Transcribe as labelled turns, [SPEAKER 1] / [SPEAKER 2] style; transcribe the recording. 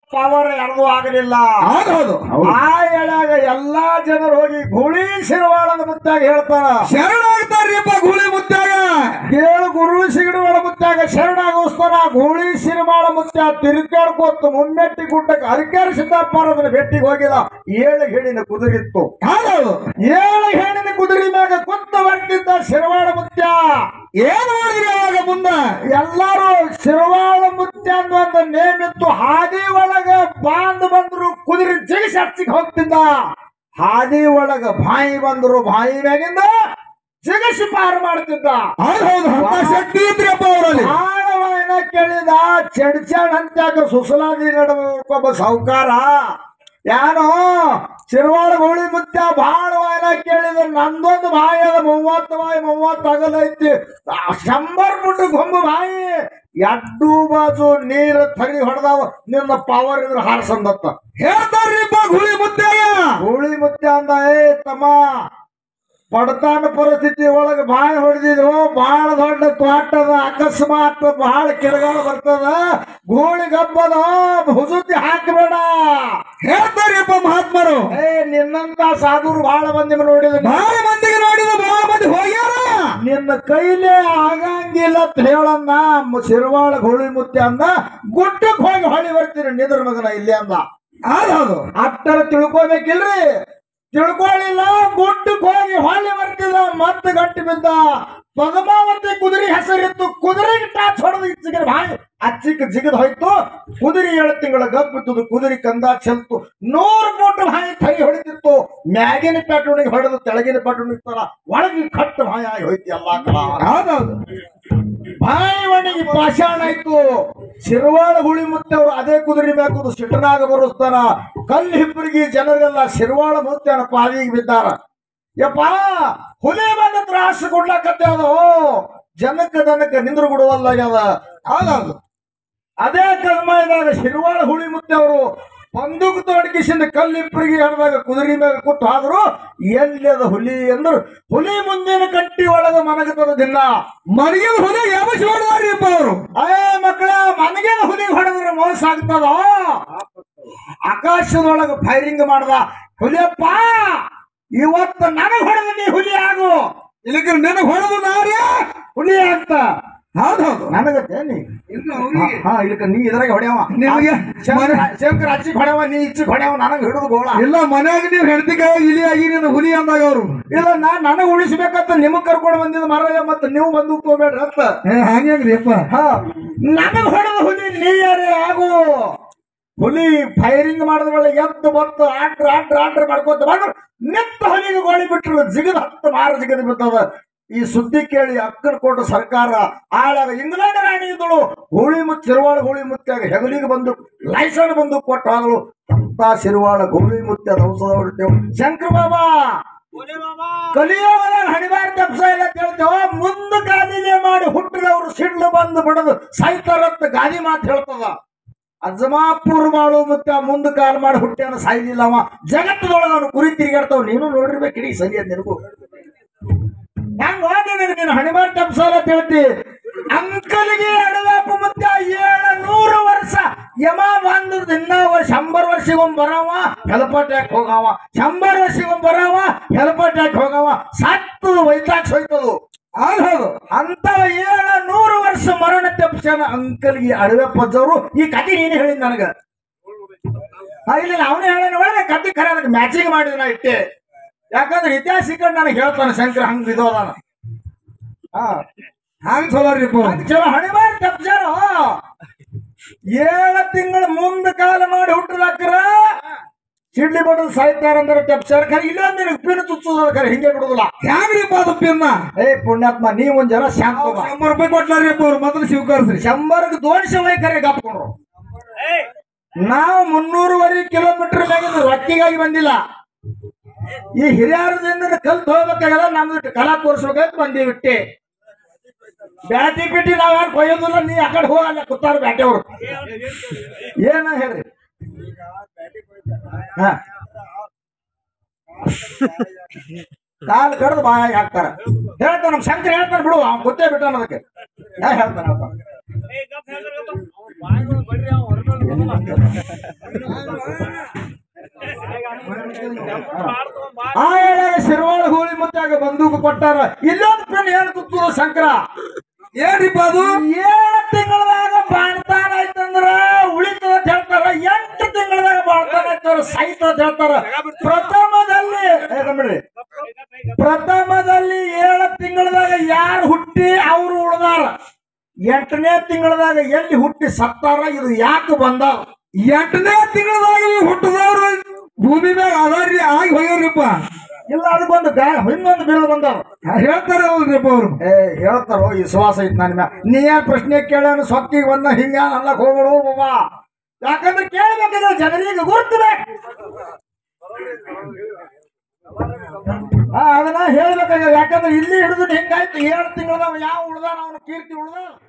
[SPEAKER 1] Power ಯಾರಿಗೂ ಆಗಲಿಲ್ಲ. ಆ ಎಳೆಯಾಗ ಎಲ್ಲಾ ಜನರು ಹೋಗಿ ಗೂಳಿ ಶಿರವಾಳದ ಮುತ್ತಾಗ ಹೇಳ್ತಾರ,
[SPEAKER 2] ಶರಣಾಗ್ತಾರ್ರಿಪ್ಪ ಗೂಳಿ ಮುತ್ತಾಗ.
[SPEAKER 1] ಕೇಳು ಗುರು ಸಿಗಡವಾಳ ಮುತ್ತಾಗ ಶರಣಾಗೋಸ್ತಾರ. ಗೂಳಿ ಶಿರವಾಳ ಮುತ್ತ ತಿರುಗಾಡ್ಕೊತ್ತು ಮುಮ್ಮೆಟ್ಟಿ ಗುಡ್ಡಕ್ಕೆ ಹರಿಕೆರೆ ಸಿದ್ದಪ್ಪನ ಭೇಟಿಗೆ ಹೋಗಿಲ್ಲ. 7 ಹೆಣ್ಣಿನ ಕುದುರಿತ್ತು. 7 ಹೆಣ್ಣಿನ ಕುದುರೆ ಮ್ಯಾಗ ಕುತ್ತ ಹೊಂಟಿದ್ದ ಶಿರವಾಳ ಮುತ್ಯ.
[SPEAKER 2] ಏನ್ ಮಾಡಿದ್ರಿ ಅವಾಗ ಮುಂದ?
[SPEAKER 1] ಎಲ್ಲಾರು ಶಿರವಾಳ ಮುತ್ಯ ಅನ್ನುವಂತ ನೇಮಿತ್ತು. ಹಾದಿ ಒಳಗ ಬಾಂದ್ ಬಂದ್ರು ಕುದುರೆ ಜಿಗಿಸಿ ಹಚ್ಚಿಗೆ ಹೋಗ್ತಿದ್ದ. ಹಾದಿ ಒಳಗ ಬಾಯಿ ಬಂದ್ರು ಬಾಯಿ ಮ್ಯಾಗಿಂದ ಜಿಗಿಸಿ ಪಾರು ಮಾಡ್ತಿದ್ದ.
[SPEAKER 2] ಶಕ್ತಿ ಇದ್ರಪ್ಪ ಅವರಲ್ಲಿ.
[SPEAKER 1] ಆಳವಾಯನ ಕೇಳಿದ ಚಡ್ಚಾಡ್ ಅಂತ್ಯಾಕ ಸುಸಲಾದಿ ನಡುವ ಸಾಹುಕಾರ ಯಾನೋ ಶಿರವಾಳ ಗೂಳಿ ಮುತ್ಯ ಬಹಳ ವಾಯನ ಕೇಳಿದ. ನಂದೊಂದು ಬಾಯಿ ಅದ 30 ಬಾಯಿ 30 ಅಗಲೈತಿ. 100 ಫುಟ್ ಗೊಂಬು ಬಾಯಿ. ಎಡ್ಡು ಬಾಜು ನೀರು ತರಿ ಹೊಡೆದಾವ. ನಿನ್ನ ಪವರ್ ಇದ್ರೆ ಹಾರಿಸಂದತ್ತ
[SPEAKER 2] ಹೇಳ್ತಾರ್ರಿಪ್ಪ ಗೂಳಿ ಮುತ್ಯಾಗ.
[SPEAKER 1] ಗೂಳಿ ಮುತ್ಯ ಅಂದ, ಏ ತಮ್ಮ, ಬಡತಾನ ಪರಿಸ್ಥಿತಿ ಒಳಗೆ ಬಾಯಿ ಹೊಡೆದಿದ್ರು. ಬಹಳ ದೊಡ್ಡ ತೋಟದ, ಅಕಸ್ಮಾತ್ ಬಹಳ ಕಿರಗಾಳ ಬರ್ತದ. ಗೂಳಿ ಗಬ್ಬದ ಹುಸುತಿ ಹಾಕಬೇಡ
[SPEAKER 2] ಹೇಳ್ತಾರ್ರಿಪ್ಪ ಮಹಾತ್ಮರು.
[SPEAKER 1] ಏ ನಿನ್ನಂತ ಸಾಧುರು ಬಹಳ ಮಂದಿ ನೋಡಿದ,
[SPEAKER 2] ಬಹಳ ಮಂದಿಗೆ ನೋಡಿದ, ಬಹಳ ಮಂದಿ ಹೋಗ್ಯಾರ.
[SPEAKER 1] ನಿನ್ನ ಕೈಲೇ ಆಗಂಗಿಲ್ಲ ಅಂತ ಹೇಳನ್ನ ಶಿರವಾಳ ಗೂಳಿ ಮುತ್ಯ ಅಂದ. ಗುಡ್ಡಕ್ಕೆ ಹೋಗಿ ಹೊಳಿ ಬರ್ತೀರಿ ನಿದ್ರ ಮಗನ ಇಲ್ಲಿ ಅಂದ. ಅಟ್ಟರ ತಿಳ್ಕೊಬೇಕಿಲ್ರಿ. ತಿಳ್ಕೊಳ್ಳಿಲ್ಲ. ಗುಡ್ಡಕ್ಕೆ ಹೋಗಿ ಹೊಳಿ ಬರ್ತಿದ. ಮತ್ತೆ ಗಟ್ಟಿ ಬಿದ್ದ. ಪದ್ಮಾವತಿ ಕುದುರೆ ಹೆಸರಿತ್ತು. ಕುದುರೆಗೆ ಟಾಚ್ ಹೊಡೆದು ಇಚ್ಚಿಗೆ ಬಾಯಿ ಅಚ್ಚಿಗೆ ಜಿಗದ್ ಹೋಯ್ತು. ಕುದುರೆ 7 ತಿಂಗಳ ಗಬ್ಬಿತ್ತು. ಕುದುರೆ ಕಂದ ಚೆಲ್ತು. 100 ಫುಟ್ ಬಾಯಿ ಕೈ ಹೊಡಿತಿತ್ತು. ಮ್ಯಾಗಿನ ಪೆಟ್ರೋಣಿಗೆ ಹೊಡೆದು ತೆಳಗಿನ ಪೆಟ್ರೋಣಿಗೆ ತರ ಒಳಗೆ ಕಟ್ಟು ಬಾಯಿ ಆಗಿ ಹೋಯ್ತು. ಎಲ್ಲಾ ಕಲ ಬಾಯಿ ಒಣಗಿ ಪಾಷಾಣ ಆಯ್ತು. ಶಿರವಾಳ ಗೂಳಿ ಮುತ್ಯವರು ಅದೇ ಕುದುರೆ ಮ್ಯಾಕುದು ಸಿಟ್ಟನಾಗ ಬರುಸ್ತಾರ. ಕಲ್ಲು ಹಿಬ್ಬರಿಗೆ ಜನರೆಲ್ಲ ಶಿರವಾಳ ಮುತ್ಯನ ಪಾದಿಗೆ ಬಿದ್ದಾರ. ಯಪ್ಪ, ಹುಲಿ ಬಂದ ತ್ರಾಸ ಕೊಡ್ಲಾಕತ್ತೆ. ಅದು ಜನಕ್ಕೆ ದನಕ್ಕೆ ನಿಂದ್ರು ಬಿಡುವಲ್ಲಾಗ್ಯದ. ಅದೇ ಕಲ್ಮೈದಾಗ ಶಿರವಾಳ ಗೂಳಿ ಮುತ್ಯವರು ಬಂದೂಕು ತೋಡ್ಕಿಸಿಂದ ಕಲ್ಲಿಬ್ಬರಿಗೆ ಹಿಡಿದಾಗ ಕುದುರೆ ಮ್ಯಾಗ ಕೂತು ಆದ್ರು ಎಲ್ಲದ ಹುಲಿ ಅಂದ್ರು. ಹುಲಿ ಮುಂದಿನ ಕಟ್ಟಿ ಒಳಗ ಮನಗತದ ದಿನ.
[SPEAKER 2] ಮನಗಿನ ಹುಲಿ ಯಾವಶ್ ಹೊಡೆದಾರಿಪ್ಪ ಅವರು.
[SPEAKER 1] ಮಕ್ಕಳ ಮನಗಿನ ಹುಲಿ ಹೊಡೆದ್ರೆ ಮೋಸ ಆಗ್ತದ. ಆಕಾಶದೊಳಗ ಫೈರಿಂಗ್ ಮಾಡ್ದ. ಹುಲಿಯಪ್ಪ, ಇವತ್ತು ನನಗ್ ಹೊಡೆದ ನೀ ಹುಲಿ ಆಗು.
[SPEAKER 2] ಇಲ್ಲಿಗೆ ನನಗ್ ಹೊಡೆದು ನಾರ್ಯ
[SPEAKER 1] ಹುಲಿ ಅಂತ.
[SPEAKER 2] ಹೌದೌದು
[SPEAKER 1] ನನಗತ್ತೇನಿ. ಇದಕ್ಕೆ ನೀ ಇದ್ರಾಗ ಹೊಡೆಯವ.
[SPEAKER 2] ನಿಮಗೆ
[SPEAKER 1] ಶಂಕರ ಅಚ್ಚಿಗೆ ಹೊಡೆಯವ, ನೀ ಇಚ್ಚಿಗೆ ಹೊಡೆಯವ. ನನಗೆ ಹಿಡಿದು ಗೋಳ
[SPEAKER 2] ಇಲ್ಲ. ಮನ್ಯಾಗ ನೀವು ಹೆಂಡತಿಗೆ ಇಲಿ ಆಗಿ ನೀನು ಹುಲಿ ಅಂದಾಗ ಅವರು
[SPEAKER 1] ಇಲ್ಲ. ನನಗ್ ಉಳಿಸ್ಬೇಕಂತ ನಿಮಗ್ ಕರ್ಕೊಂಡು ಬಂದಿದ್ ಮರ. ಮತ್ತೆ ನೀವು ಬಂದು ಹೋಗ್ಬೇಡ್ರಿ ಅಂತ.
[SPEAKER 2] ಹಂಗ್ರಿ ಅಪ್ಪ.
[SPEAKER 1] ನನಗ್ ಹೊಡೆದ ಹುಲಿ ನೀ ಯಾರೇ ಆಗು. ಹುಲಿ ಫೈರಿಂಗ್ ಮಾಡಿದ ವೇಳೆ ಎದ್ದು ಬತ್ತು ಆಟ್ರ ಮಾಡ್ಕೊತ ಬಂದ್ರು. ನಿತ್ತ ಹುಲಿಗೆ ಗೋಳಿ ಬಿಟ್ರು. ಜಿಗದ್ 10 ಮಾರ ಜಿಗದ್ ಬಿದ್ದದ. ಈ ಸುದ್ದಿ ಕೇಳಿ ಅಕ್ಕನಕೋಟ ಸರ್ಕಾರ ಆಳಾಗ ಇಂಗ್ಲೆಂಡ್ ರಾಣಿ ಇದ್ದಳು. ಗೂಳಿ ಮುತ್ತ ಶಿರವಾಳ ಗೂಳಿ ಮುತ್ಯಾಗ ಹೆಗಲಿಗೆ ಬಂದು ಲೈಸನ್ ಬಂದು ಕೊಟ್ಟು ಆದಳು. ಅಂತ ಶಿರವಾಳ ಗೂಳಿ ಮುತ್ಯ ಔಷಧ ಹೊರಟೇವು. ಶಂಕರ ಬಾಬಾ ಕಲಿಯೋಗ ಹಣಿಬಾರ ತಪ್ಸ ಇಲ್ಲ ಕೇಳ್ತೇವ. ಮುಂದ ಗಾದಿನೇ ಮಾಡಿ ಹುಟ್ಟಿದವರು ಸಿಡ್ಲು ಬಂದು ಬಿಡದು ಸಾಯ್ತಾರತ್ತ ಗಾದಿ ಮಾತು ಹೇಳ್ತದ. ಅಜ್ಮಾಪುರ್ ಮಾಡು ಮುತ್ತ ಮುಂದ ಕಾಲ್ ಮಾಡಿ ಹುಟ್ಟ್ಯಾನ, ಸಾಯ್ಲಿಲ್ಲ ಅವ. ಜಗತ್ತದೊಳಗ ಅವನು ಕುರಿ ತಿರುಗಾಡ್ತಾವ. ನೀನು ನೋಡಿರ್ಬೇಕು ಇಡೀ ಸರಿ ಅಂತ ನಿನಗೂ. ಹೆಂಗ ಹೋದ ನೀನು ಹಣಿಬಾರ ತಪ್ಸಾಲ ಹೇಳ್ತಿ. ಅಂಕಲ್ಗೆ ಅಡವಾಪ ಮುತ್ತ 700 ವರ್ಷ ಯಮ ಬಂದು ದಿನ 100 ವರ್ಷಗೊಮ್ಮೆ ಬರವ ಹೆಲ್ಪಟ್ಯಾಕ್ ಹೋಗವ. 100 ವರ್ಷಗೊಮ್ಮೆ ಬರವ ಹೆಲ್ಪಟ್ಯಾಕ್ ಹೋಗವ. ಸತ್ತು ವೈತಾಕ್ಸ್ ಹೋಯ್ತದು. ಅಂತವ 700 ವರ್ಷ ಮರಣ ತಪ್ಸ್ಯಾನ ಅಂಕಲ್ಗೆ ಅಡವೆಪ್ಪಜ್ಜವರು. ಈ ಕತೆ ನೀನು ಹೇಳಿದ್ ನನಗ. ಇಲ್ಲ ಅವನೇ ಹೇಳ ಒಳ್ಳೆ ಕತೆ ಖರೆ. ಅದಕ್ಕೆ ಮ್ಯಾಚಿಂಗ್ ಮಾಡಿದ ನಾ ಇಟ್ಟೆ. ಯಾಕಂದ್ರೆ ಇತಿಹಾಸ ಇಕ್ಕಂಡು ನನಗೆ ಹೇಳ್ತಾನೆ ಶಂಕರ ಹಂಗ ಬಿದ್ದೋದಾನ.
[SPEAKER 2] ಹಂಗ ಚಲೋ
[SPEAKER 1] ಹಣಿಬಾರ ತಪ್ಸಾರ. 7 ತಿಂಗಳ ಮುಂದ ಕಾಲ ಮಾಡಿ ಹುಟ್ಟದಾಕ್ರ ಸಿಡ್ಲಿ ಬಡದು ಸಾಯ್ತಾರಂದ್ರೆ ತಪ್ಸಾರ. ಖರೆ ಇಲ್ಲೊಂದು ಉಪ್ಪಿನ ಚುಚ್ಚೋದ ಖರೆ ಹಿಂಗೆ ಬಿಡುದಿಲ್ಲ.
[SPEAKER 2] ಹ್ಯಾಂಗ್ರಿಪ್ಪ ಅದು ಉಪ್ಪಿನ?
[SPEAKER 1] ಪುಣ್ಯಾತ್ಮ ನೀವ್ ಒಂದ್ ಜನ ಶಾಂತ
[SPEAKER 2] 100 ರೂಪಾಯಿ ಕೊಟ್ಲಾರಿಪ್ಪ ಅವ್ರು ಮೊದಲು ಶಿವಕರ್ಸ್ರಿ.
[SPEAKER 1] 100ಕ್ಕೆ 200 ಕರೆ ಗಪ್ಕೊಂಡ್ರು. ನಾವು 300 ಕಿಲೋಮೀಟರ್ ಮ್ಯಾಗಿನ ರೊಕ್ಕಿಗಾಗಿ ಬಂದಿಲ್ಲ. ಈ ಹಿರಿಯರದಿಂದ ಕಲ್ತು ಹೋಗ್ಬೇಕಾಗಲ್ಲ. ನಮ್ದು ಕಲಾ ತೋರಿಸ್ಬೇಕಂತ ಬಂದೀವಿಟ್ಟೆ. ಬ್ಯಾಟಿ ಬಿಟ್ಟಿ ನಾವ್ ಯಾರು ಕೊಯ್ಯೋದಿಲ್ಲ. ನೀ ಆ ಕಡೆ ಹೋಗಲ್ಲ ಕೂತಾರ ಬ್ಯಾಟಿಯವರು. ಏನ ಹೇಳ್ರಿ. ಕಾಲ್ ಕಡ್ದು ಬಾಯಾಗಿ ಹಾಕ್ತಾರ. ಹೇಳ್ತಾನ ನಮ್ ಶಂಕರ್ ಹೇಳ್ತಾನ ಬಿಡು. ಅವ್ನು ಗೊತ್ತೇ ಬಿಟ್ಟಾನ ಅದಕ್ಕೆ. ಹೇಳ್ತಾನ ಆ ಹೇಳಾಗ ಶಿರ್ವಾಳ ಹೋಳಿ ಮುತ್ತಾಗ ಬಂದೂಕು ಕೊಟ್ಟಾರ. ಇಲ್ಲೊಂದು ಪಿನ್ ಏನು ತುತ್ತೂರು ಶಂಕರ
[SPEAKER 2] ಏನ್ರಿಪ್ಪ ಅದು
[SPEAKER 1] 7 ತಿಂಗಳದಾಗ ಬಾಳ್ತಾನ ಆಯ್ತಂದ್ರ ಉಳಿತದ ಅಂತ ಹೇಳ್ತಾರ. 8 ತಿಂಗಳದಾಗ ಬಾಳ್ತಾನ ಆಯ್ತಾರ ಸಹಿತ ಅಂತ ಹೇಳ್ತಾರ. ಪ್ರಥಮದಲ್ಲಿ 7 ತಿಂಗಳದಾಗ ಯಾರು ಹುಟ್ಟಿ ಅವ್ರು ಉಳ್ದಾರ. 8ನೇ ತಿಂಗಳದಾಗ ಎಲ್ಲಿ ಹುಟ್ಟಿ ಸತ್ತಾರ. ಇದು ಯಾಕೆ ಬಂದ?
[SPEAKER 2] 8ನೇ ತಿಂಗಳದಾಗ ಹುಟ್ಟದವ್ರು ಭೂಮಿ ಮ್ಯಾಗ ಆಧಾರಿ ಆಗಿ ಹೋಗ್ಯಾರ್ರಿಪ್ಪ.
[SPEAKER 1] ಇಲ್ಲ ಅದಕ್ಕೊಂದು ಇನ್ನೊಂದು ಬಿರುದು ಬಂದವ
[SPEAKER 2] ಹೇಳ್ತಾರ ಅಲ್ರಿಪ್ಪ ಅವ್ರು.
[SPEAKER 1] ಹೇಳ್ತಾರೋ ವಿಶ್ವಾಸ ಐತ್ ನನ್ನ ಮ್ಯಾಲ. ನೀ ಏನ್ ಪ್ರಶ್ನೆ ಕೇಳೋನು ಸೊಕ್ಕಿಗೆ ಬಂದ ಹಿಂಗ ಅಲ್ಲಕ್ ಹೋಗ್ಬಿಡು ಬಾಬಾ. ಯಾಕಂದ್ರೆ ಕೇಳ್ಬೇಕಿದ್ರೆ ಜನರಿಗೆ ಗುರುತಿಬೇಕು. ಅದನ್ನ ಹೇಳ್ಬೇಕಾಗ. ಯಾಕಂದ್ರೆ ಇಲ್ಲಿ ಹಿಡಿದು ಹಿಂಗಾಯ್ತು 7 ತಿಂಗಳದಾಗ ಯಾವ ಉಳ್ದಾನ ಅವನು ಕೀರ್ತಿ ಉಳ್ದ.